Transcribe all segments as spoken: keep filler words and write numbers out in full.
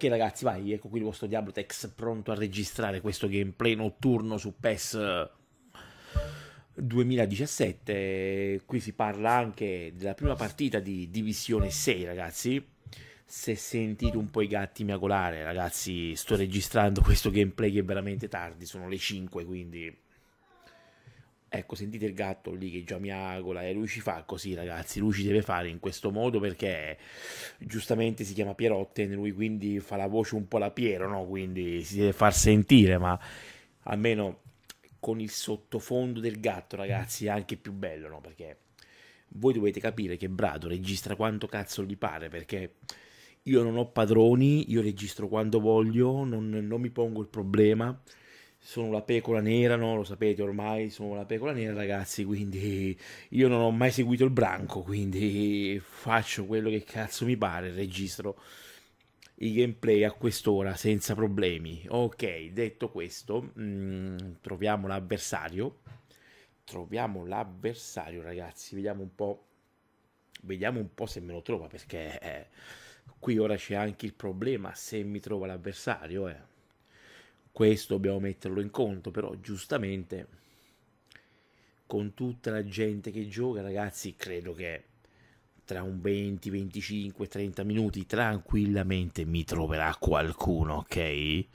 Ok ragazzi, vai, ecco qui il vostro Diablotex pronto a registrare questo gameplay notturno su PES duemiladiciassette. Qui si parla anche della prima partita di Divisione sei, ragazzi. Se sentite un po' i gatti miagolare, ragazzi, sto registrando questo gameplay che è veramente tardi, sono le cinque, quindi... Ecco, sentite il gatto lì che già miagola e lui ci fa così, ragazzi, lui ci deve fare in questo modo perché giustamente si chiama Pierotten, lui quindi fa la voce un po' la Piero, no? Quindi si deve far sentire, ma almeno con il sottofondo del gatto, ragazzi, è anche più bello, no? Perché voi dovete capire che Brado registra quanto cazzo gli pare, perché io non ho padroni, io registro quando voglio, non, non mi pongo il problema. Sono la pecora nera, no? Lo sapete ormai, sono la pecora nera, ragazzi, quindi io non ho mai seguito il branco, quindi faccio quello che cazzo mi pare, registro i gameplay a quest'ora senza problemi. Ok, detto questo, mh, troviamo l'avversario, troviamo l'avversario, ragazzi, vediamo un po', vediamo un po' se me lo trova, perché eh, qui ora c'è anche il problema se mi trova l'avversario, eh. Questo dobbiamo metterlo in conto, però giustamente con tutta la gente che gioca, ragazzi, credo che tra un venti, venticinque, trenta minuti tranquillamente mi troverà qualcuno, ok?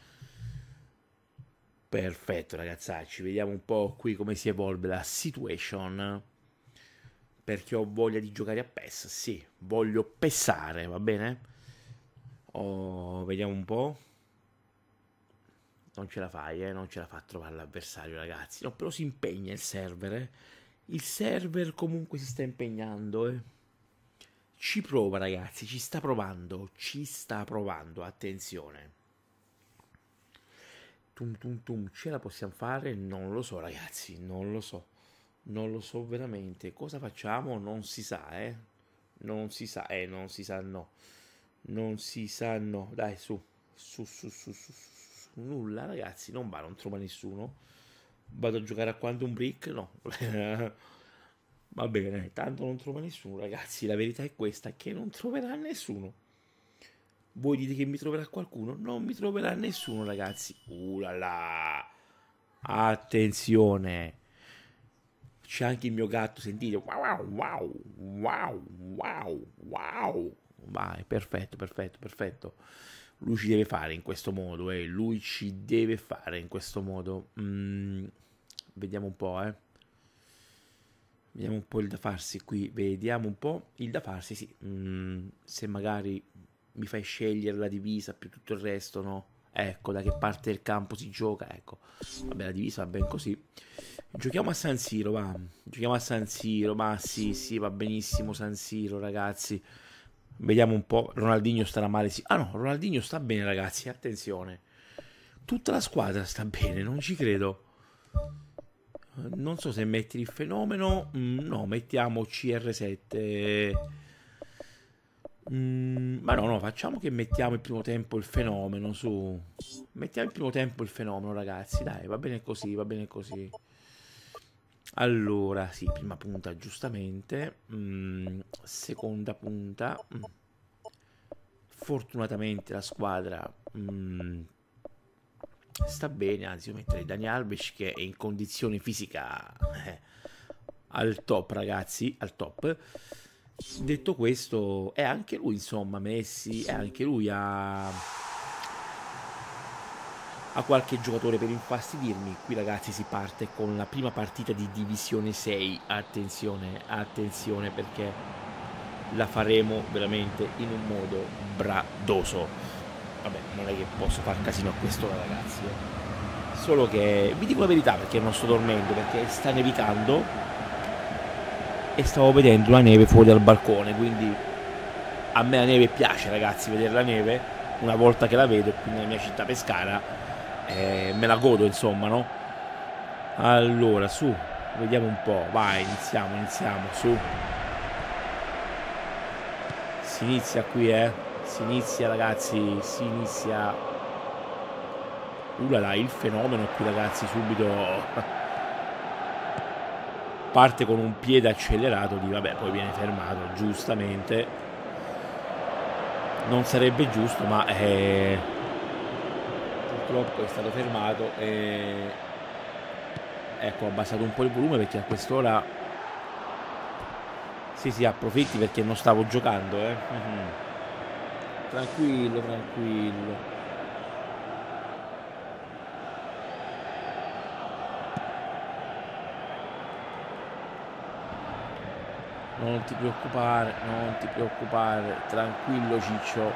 Perfetto, ragazzacci, vediamo un po' qui come si evolve la situation. Perché ho voglia di giocare a PES, sì, voglio pessare, va bene? Oh, vediamo un po'. Non ce la fai, eh? Non ce la fa a trovare l'avversario, ragazzi. No, però si impegna il server, eh? Il server comunque si sta impegnando, eh? Ci prova, ragazzi, ci sta provando. Ci sta provando, attenzione. Tum tum tum, ce la possiamo fare? Non lo so, ragazzi, non lo so. Non lo so veramente. Cosa facciamo? Non si sa, eh? Non si sa, eh, non si sa, no. Non si sa, no. Dai, su. Su, su, su, su, su. Nulla, ragazzi, non va, non trova nessuno. Vado a giocare a Quantum Break? No. Va bene, tanto non trova nessuno, ragazzi. La verità è questa, che non troverà nessuno. Voi dite che mi troverà qualcuno? Non mi troverà nessuno, ragazzi. Uh là là. Attenzione. C'è anche il mio gatto, sentite. Wow, wow, wow, wow, wow. Vai, perfetto, perfetto, perfetto. Lui ci deve fare in questo modo, eh. Lui ci deve fare in questo modo. Mm, vediamo un po', eh. Vediamo un po' il da farsi qui. Vediamo un po' il da farsi, sì. Mm, se magari mi fai scegliere la divisa più tutto il resto, no? Ecco, da che parte del campo si gioca, ecco. Vabbè, la divisa va ben così. Giochiamo a San Siro, va. Giochiamo a San Siro, ma sì, sì, va benissimo San Siro, ragazzi. Vediamo un po', Ronaldinho starà male, sì. Ah no, Ronaldinho sta bene, ragazzi, attenzione. Tutta la squadra sta bene, non ci credo. Non so se metti il fenomeno. Mm, no, mettiamo C R sette. Mm, ma no, no, facciamo che mettiamo il primo tempo il fenomeno, su. Mettiamo il primo tempo il fenomeno, ragazzi, dai, va bene così, va bene così. Allora, sì, prima punta giustamente, mm, seconda punta, mm. Fortunatamente la squadra mm, sta bene, anzi io metterei Dani Alves che è in condizione fisica eh, al top, ragazzi, al top. Detto questo, è anche lui, insomma, Messi, è anche lui a... a qualche giocatore per infastidirmi. Qui, ragazzi, si parte con la prima partita di Divisione sei. Attenzione, attenzione, perché la faremo veramente in un modo bradoso. Vabbè, non è che posso far casino a quest'ora, ragazzi, eh. Solo che vi dico la verità, perché non sto dormendo, perché sta nevicando e stavo vedendo la neve fuori dal balcone, quindi a me la neve piace, ragazzi, vedere la neve. Una volta che la vedo qui nella mia città pescara, eh, me la godo, insomma, no? Allora, su, vediamo un po', vai, iniziamo, iniziamo, su. Si inizia qui, eh, si inizia, ragazzi, si inizia. Ulala, il fenomeno qui, ragazzi, subito parte con un piede accelerato di, vabbè, poi viene fermato, giustamente. non sarebbe giusto, ma eh, purtroppo è stato fermato e ecco, ho abbassato un po' il volume perché a quest'ora sì sì, approfitti perché non stavo giocando, eh. Mm-hmm. Tranquillo, tranquillo. Non ti preoccupare, non ti preoccupare, tranquillo Ciccio.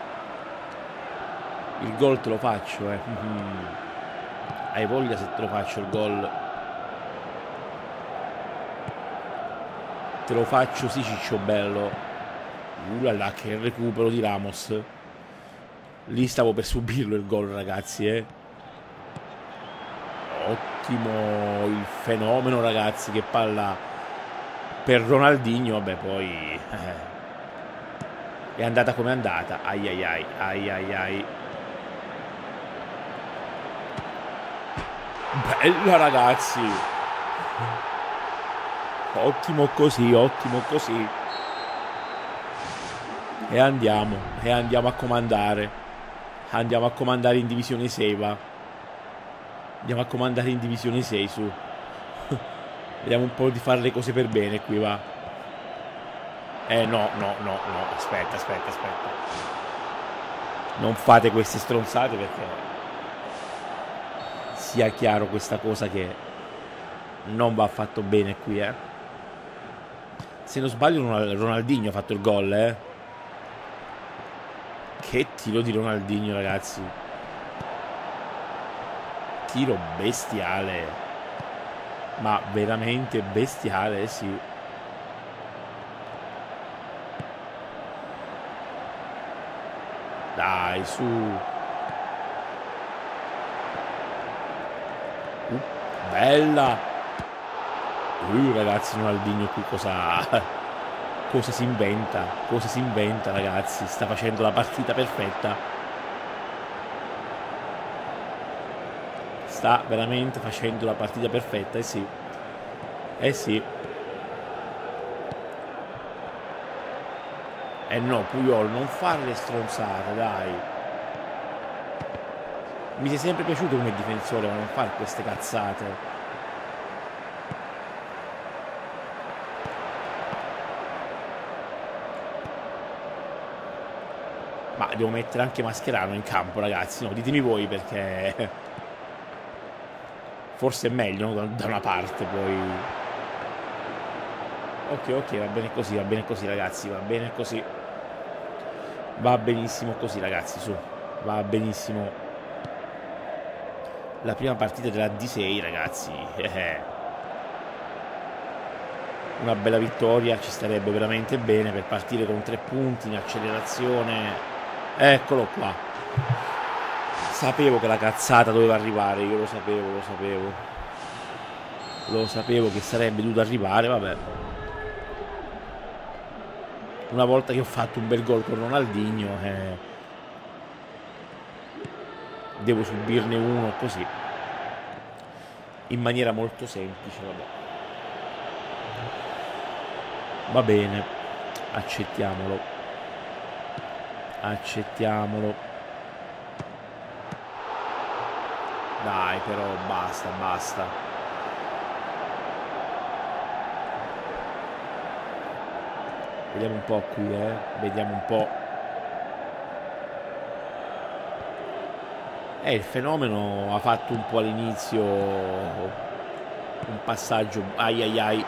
Il gol te lo faccio, eh. Mm-hmm. Hai voglia se te lo faccio il gol? Te lo faccio sì Ciccio bello. Ullala, che recupero di Ramos. Lì stavo per subirlo il gol, ragazzi, eh. Ottimo il fenomeno, ragazzi, che palla per Ronaldinho. Vabbè, poi eh, è andata come è andata. Ai ai ai, ai ai ai. Bella, ragazzi. Ottimo così, ottimo così. E andiamo, e andiamo a comandare. Andiamo a comandare in divisione sei, va. Andiamo a comandare in divisione sei, su. Vediamo un po' di fare le cose per bene qui, va. Eh no, no, no, no. Aspetta, aspetta, aspetta. Non fate queste stronzate perché sia chiaro questa cosa che non va affatto bene qui, eh. Se non sbaglio Ronaldinho ha fatto il gol, eh. Che tiro di Ronaldinho, ragazzi. Tiro bestiale. Ma veramente bestiale, sì. Dai, su. Uh, bella. Uh, ragazzi, Ronaldinho qui cosa... Cosa si inventa? Cosa si inventa, ragazzi? Sta facendo la partita perfetta. Sta veramente facendo la partita perfetta, eh sì. Eh sì. Eh no, Puyol, non fare le stronzate, dai. Mi sei sempre piaciuto come difensore, ma non fare queste cazzate. Ma devo mettere anche Mascherano in campo, ragazzi. No, ditemi voi perché forse è meglio, no? Da una parte poi. Ok, ok, va bene così, va bene così, ragazzi, va bene così. Va benissimo così, ragazzi, su. Va benissimo. La prima partita della D sei, ragazzi. Una bella vittoria ci starebbe veramente bene per partire con tre punti in accelerazione. Eccolo qua. Sapevo che la cazzata doveva arrivare, io lo sapevo, lo sapevo. Lo sapevo che sarebbe dovuto arrivare, vabbè. Una volta che ho fatto un bel gol con Ronaldinho, eh, devo subirne uno così. In maniera molto semplice, vabbè. Va bene, accettiamolo. Accettiamolo. Dai, però basta, basta. Vediamo un po' qui, eh. Vediamo un po'. Eh, il fenomeno ha fatto un po' all'inizio un passaggio. Ai ai ai.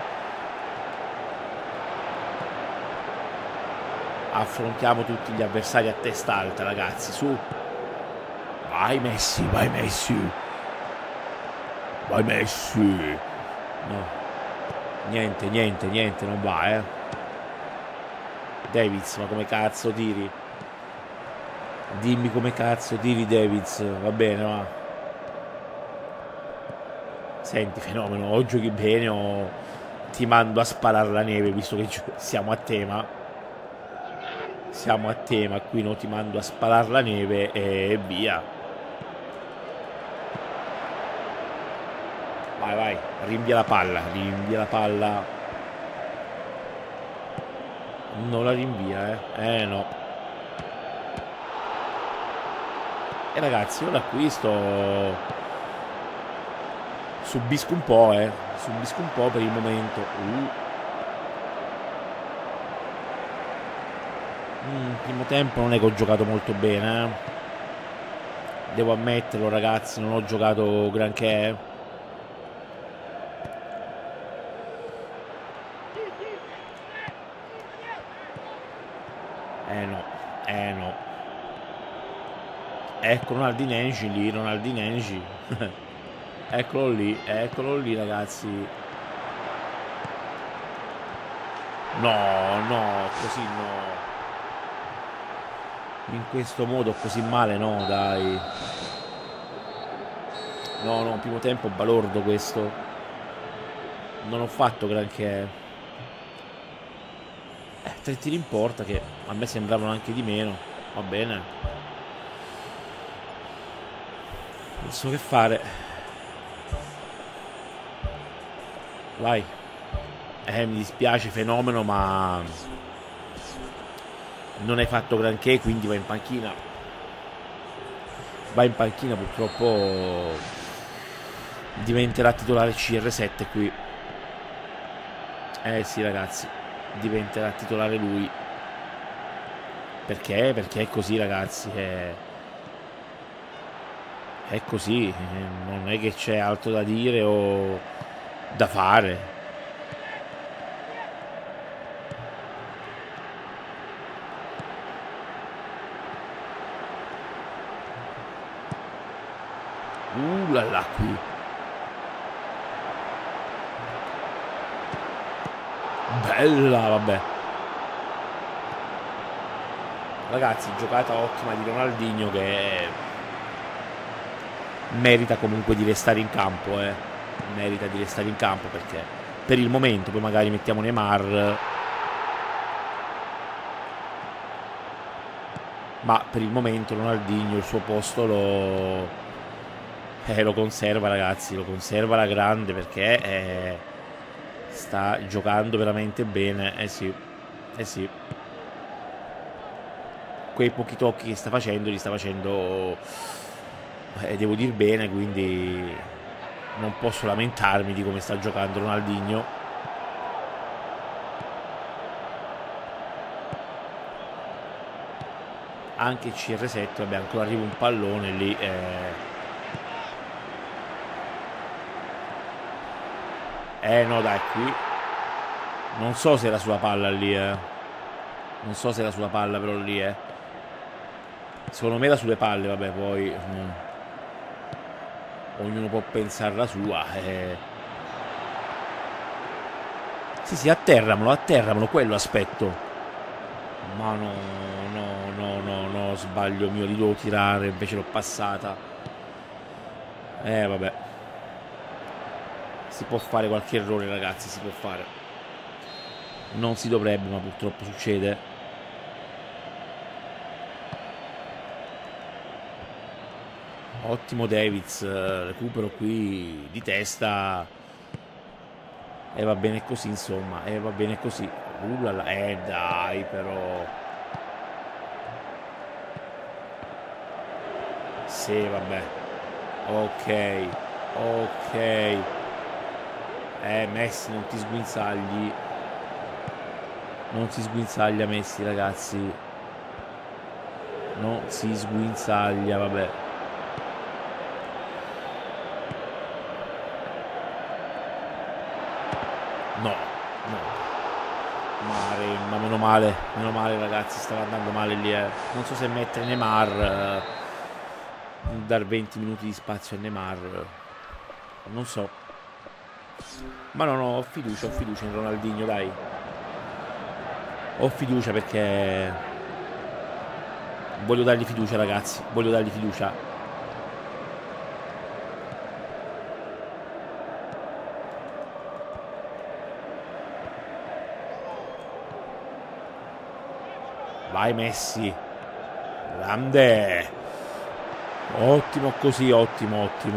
Affrontiamo tutti gli avversari a testa alta, ragazzi, su. Vai Messi, vai Messi. Vai Messi. No. Niente, niente, niente, non va, eh. Davids, ma come cazzo tiri? Dimmi come cazzo tiri, Davids. Va bene, va. Senti, fenomeno, o giochi bene o ti mando a sparare la neve, visto che siamo a tema. Siamo a tema, qui non ti mando a sparare la neve e via. Vai, vai, rinvia la palla, rinvia la palla. Non la rinvia, eh. Eh no. E ragazzi, io l'acquisto subisco un po', eh. Subisco un po' per il momento. Uh. Mm, primo tempo non è che ho giocato molto bene, eh. Devo ammetterlo, ragazzi, non ho giocato granché. Eh no, eh no. Ecco Ronaldinho lì, Ronaldinho. Eccolo lì, eccolo lì, ragazzi. No, no, così no. In questo modo così male no, dai. No, no, primo tempo balordo questo. Non ho fatto granché. Eh, tre tiri in porta che a me sembravano anche di meno. Va bene. Non so che fare. Vai. Eh, mi dispiace, fenomeno, ma non hai fatto granché, quindi vai in panchina. Vai in panchina, purtroppo diventerà titolare C R sette qui. Eh sì, ragazzi, diventerà titolare lui. Perché? Perché è così, ragazzi. È, è così. Non è che c'è altro da dire o da fare. Uh là là qui. Bella, vabbè. Ragazzi, giocata ottima di Ronaldinho che merita comunque di restare in campo, eh. Merita di restare in campo perché per il momento poi magari mettiamo Neymar. Ma per il momento Ronaldinho il suo posto lo Eh, lo conserva, ragazzi, lo conserva alla grande perché eh, sta giocando veramente bene. Eh sì, eh sì. Quei pochi tocchi che sta facendo li sta facendo, eh, devo dir bene, quindi non posso lamentarmi di come sta giocando Ronaldinho. Anche C R sette, vabbè, ancora arriva un pallone lì. Eh, Eh no, dai, qui non so se era sulla palla lì, eh. Non so se era sulla palla però lì, eh. Secondo me era sulle palle, vabbè, poi mm, ognuno può pensare la sua, eh. Sì, sì, atterramelo, atterramelo, quello aspetto. Ma no, no, no, no, no, sbaglio mio, li devo tirare, invece l'ho passata. Eh, vabbè. Si può fare qualche errore, ragazzi, si può fare. Non si dovrebbe, ma purtroppo succede. Ottimo Davids, recupero qui di testa. E va bene così, insomma. E va bene così. Uh, là, eh dai, però. Sì, vabbè. Ok. Ok. Eh, Messi, non ti sguinzagli. Non si sguinzaglia Messi, ragazzi. Non si sguinzaglia, vabbè. No, no. Mare, ma meno male, meno male, ragazzi, stava andando male lì, eh. Non so se mettere Neymar, eh, dar venti minuti di spazio a Neymar. Non so. Ma no, no, ho fiducia, ho fiducia in Ronaldinho, dai. Ho fiducia perché voglio dargli fiducia, ragazzi. Voglio dargli fiducia. Vai Messi. Grande. Ottimo così, ottimo, ottimo.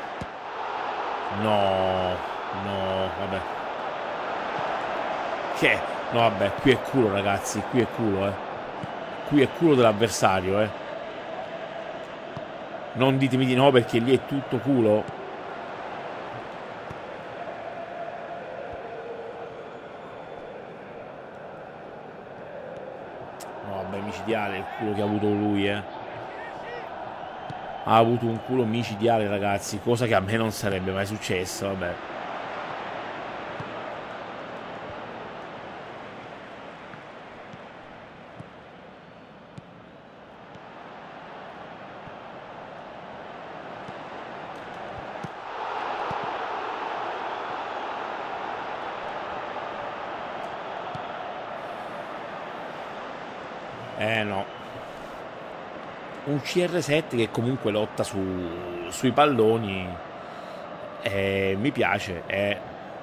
No, no, vabbè. Che? No, vabbè, qui è culo, ragazzi, qui è culo, eh. Qui è culo dell'avversario, eh. Non ditemi di no, perché lì è tutto culo. No, vabbè, micidiale il culo che ha avuto lui, eh. Ha avuto un culo micidiale, ragazzi, cosa che a me non sarebbe mai successa, vabbè. Eh no. Un C R sette che comunque lotta su, sui palloni. Eh, mi piace. È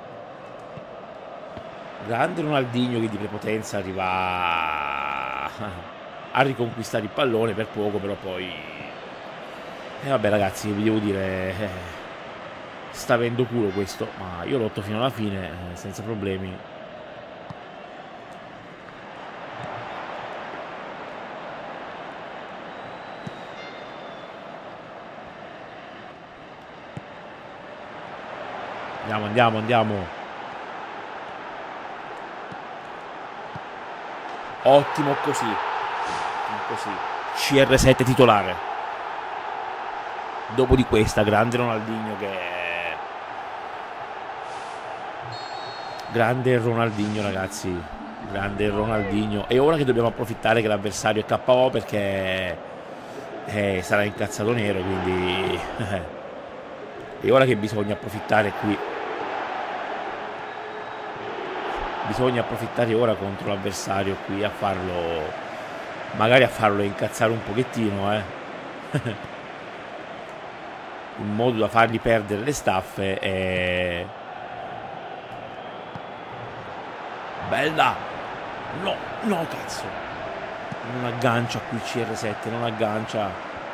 grande Ronaldinho che di prepotenza arriva a, a riconquistare il pallone per poco, però poi... E eh, vabbè ragazzi, vi devo dire... Eh, sta avendo culo questo, ma io lotto fino alla fine, eh, senza problemi. Andiamo, andiamo, andiamo. Ottimo così. Ottimo così. C R sette titolare. Dopo di questa, grande Ronaldinho che... Grande Ronaldinho, ragazzi. Grande Ronaldinho. E ora che dobbiamo approfittare che l'avversario è K O, perché eh, sarà incazzato nero, quindi... E ora che bisogna approfittare qui. Bisogna approfittare ora contro l'avversario qui a farlo, magari a farlo incazzare un pochettino, eh. In modo da fargli perdere le staffe. E... Bella! No, no cazzo! Non aggancia qui il C R sette, non aggancia.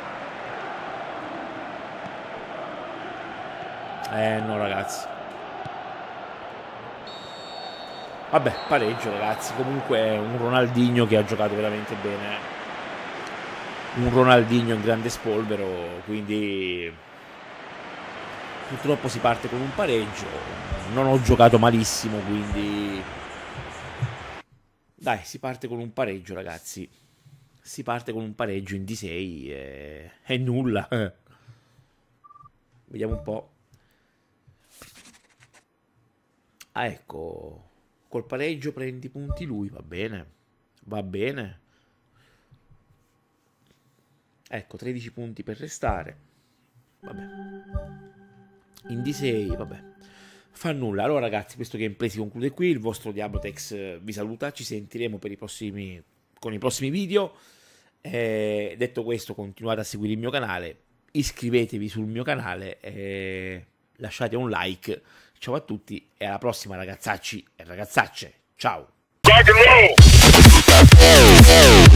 Eh no ragazzi. Vabbè, pareggio ragazzi. Comunque un Ronaldinho che ha giocato veramente bene. Un Ronaldinho in grande spolvero. Quindi purtroppo si parte con un pareggio. Non ho giocato malissimo, quindi dai, si parte con un pareggio ragazzi. Si parte con un pareggio in D sei e... è nulla. Vediamo un po'. Ah, ecco. Col pareggio prendi punti lui, va bene, va bene. Ecco, tredici punti per restare. Vabbè. In D sei, vabbè. Fa nulla. Allora ragazzi, questo gameplay si conclude qui. Il vostro Diablotex vi saluta. Ci sentiremo per i prossimi, con i prossimi video. E detto questo, continuate a seguire il mio canale. Iscrivetevi sul mio canale e lasciate un like. Ciao a tutti e alla prossima ragazzacci e ragazzacce. Ciao.